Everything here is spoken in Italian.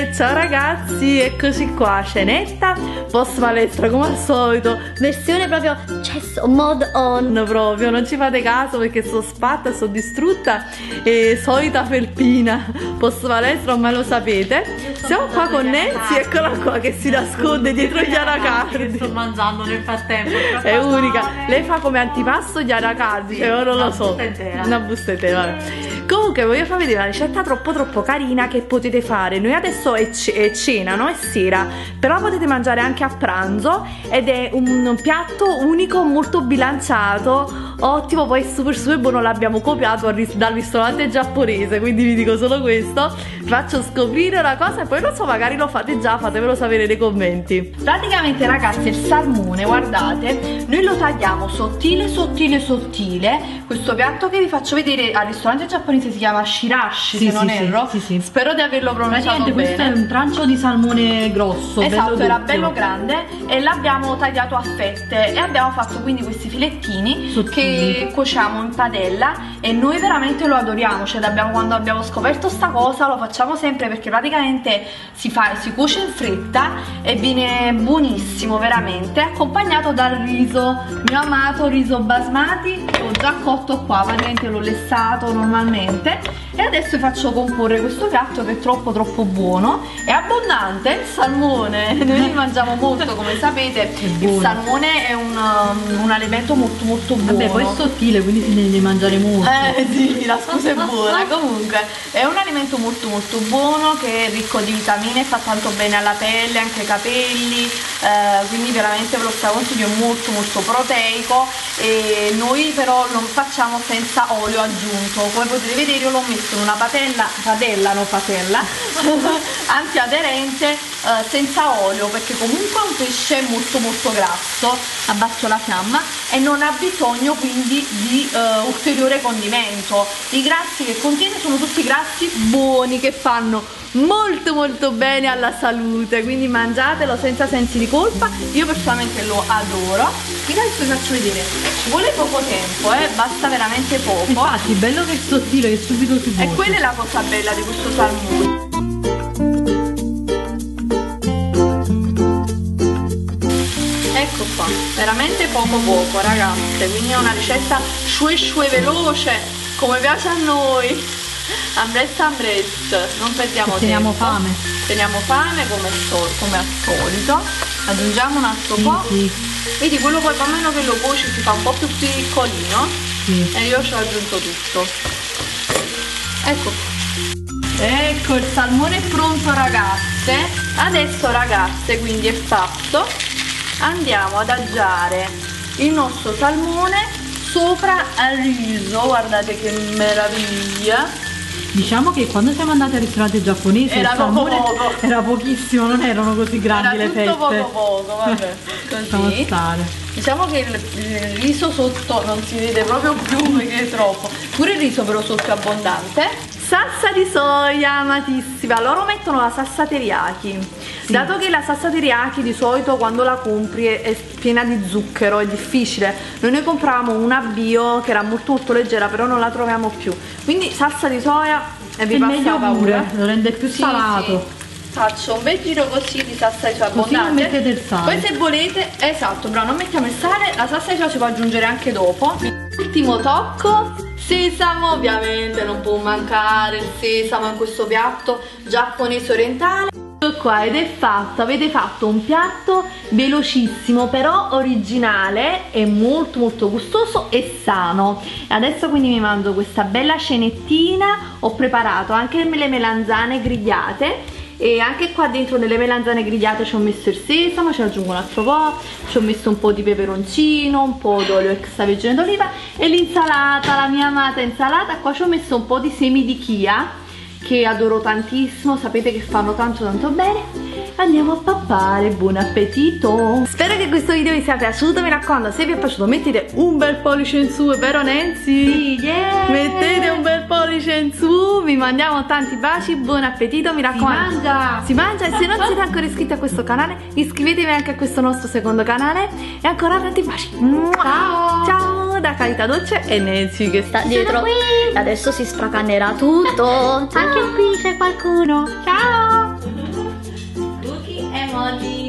Ciao ragazzi, eccoci qua, cenetta, post palestra come al solito. Versione proprio chest mode on. Proprio, non ci fate caso perché sto spatta, sto distrutta. E solita felpina, post palestra ormai lo sapete. Siamo qua con Nancy, eccola qua che si nasconde dietro gli anacardi. Sto mangiando nel frattempo. È unica, lei fa come antipasto gli anacardi, cioè io non lo so. Una busta intera, vabbè. Comunque voglio farvi vedere una ricetta troppo carina che potete fare. Noi adesso è cena, no? È sera, però potete mangiare anche a pranzo ed è un piatto unico, molto bilanciato, ottimo, poi super buono. L'abbiamo copiato dal ristorante giapponese, quindi vi dico solo questo. Vi faccio scoprire una cosa e poi non so, magari lo fate già, fatemelo sapere nei commenti. Praticamente ragazzi il salmone, guardate, noi lo tagliamo sottile. Questo piatto che vi faccio vedere al ristorante giapponese si chiama shirashi, se non erro. Sì. Spero di averlo pronunciato bene. Questo è un trancio di salmone grosso, esatto, bello era doppio, bello grande e l'abbiamo tagliato a fette e abbiamo fatto quindi questi filettini che cuociamo in padella e noi veramente lo adoriamo, cioè quando abbiamo scoperto sta cosa lo facciamo sempre perché praticamente si cuoce in fretta e viene buonissimo veramente, accompagnato dal riso, mio amato riso basmati, l'ho già cotto qua, praticamente l'ho lessato normalmente e adesso vi faccio comporre questo piatto che è troppo buono, è abbondante il salmone, noi ne mangiamo molto come sapete, il salmone è un alimento molto buono. Vabbè, poi è sottile, quindi si deve mangiare molto. Sì, la scusa è buona. Comunque è un alimento molto buono che è ricco di vitamine, fa tanto bene alla pelle, anche ai capelli, quindi veramente ve lo straconsiglio, è molto proteico e noi però lo facciamo senza olio aggiunto. Come potete vedere io l'ho messo in una padella antiaderente, senza olio, perché comunque è un pesce molto grasso. Abbasso la fiamma e non ha bisogno quindi di ulteriore condimento. I grassi che contiene sono tutti grassi buoni che fanno molto bene alla salute, quindi mangiatelo senza sensi di colpa. Io personalmente lo adoro. Adesso vi faccio vedere, ci vuole poco tempo, basta veramente poco. Infatti bello che è sottile, che subito si cuoce. E quella è la cosa bella di questo salmone. Ecco qua, veramente poco ragazze, quindi è una ricetta shue veloce, come piace a noi. Ambretta, non perdiamo tempo. Teniamo fame come al solito. Aggiungiamo un altro po'. Vedi, quello poi man mano che lo cuoci si fa un po' più piccolino. E io ci ho aggiunto tutto. Ecco qua. Ecco, il salmone è pronto ragazze. Adesso ragazze, quindi è fatto, andiamo ad adagiare il nostro salmone sopra al riso. Guardate che meraviglia. Diciamo che quando siamo andati al ristorante giapponese era il salmone poco. Era pochissimo, non erano così grandi le fette. Era tutto poco, vabbè. Così. Diciamo che il riso sotto non si vede proprio più perché è troppo. Pure il riso però sotto è abbondante. Salsa di soia amatissima, loro mettono la salsa teriyaki. Dato che la salsa teriyaki di solito quando la compri è piena di zucchero, è difficile. Noi compravamo una bio che era molto leggera, però non la troviamo più. Quindi salsa di soia e vi meglio pure, lo rende più salato. Faccio un bel giro così di salsa di soia abbondante. Così non mettete il sale. Poi se volete, esatto, però non mettiamo il sale, la salsa di soia si può aggiungere anche dopo. Ultimo tocco. Sesamo, ovviamente non può mancare il sesamo in questo piatto giapponese orientale. Ecco qua, ed è fatto, avete fatto un piatto velocissimo però originale e molto gustoso e sano. Adesso quindi mi mangio questa bella cenettina. Ho preparato anche le melanzane grigliate e anche qua dentro nelle melanzane grigliate ci ho messo il sesamo, ci aggiungo un altro po', ci ho messo un po' di peperoncino, un po' d'olio extravergine d'oliva e l'insalata, la mia amata insalata. Qua ci ho messo un po' di semi di chia che adoro tantissimo, sapete che fanno tanto bene. Andiamo a pappare, buon appetito. Spero che questo video vi sia piaciuto, mi raccomando, se vi è piaciuto mettete un bel pollice in su, è vero Nancy? Sì, yeah. Mettete un bel pollice in su, vi mandiamo tanti baci, buon appetito, mi raccomando. Si mangia e se non siete ancora iscritti a questo canale iscrivetevi anche a questo nostro secondo canale e ancora tanti baci. Ciao da Carità Dolce e Nancy che sta dietro. Adesso si spracanerà tutto. Anche qui c'è qualcuno. Ciao. modi.